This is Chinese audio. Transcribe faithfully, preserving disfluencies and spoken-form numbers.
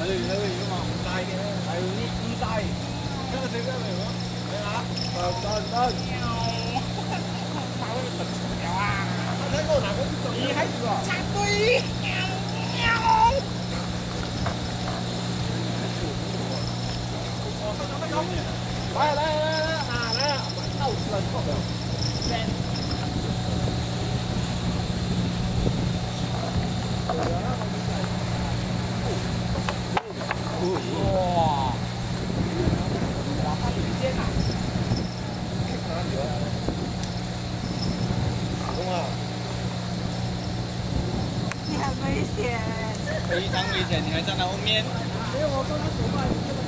那个那个有嘛？唔知嘅，係呢唔知。今日食咩嚟喎？你下，得得得。有啊！我睇過嗱，嗰啲你喺度啊？插隊。来来来来，啊来啊！到死了，靠边！哇！哇，它时间呐！懂啊？ 你很危险。 非常危险，你还站在后面。 没有，我刚刚走过来。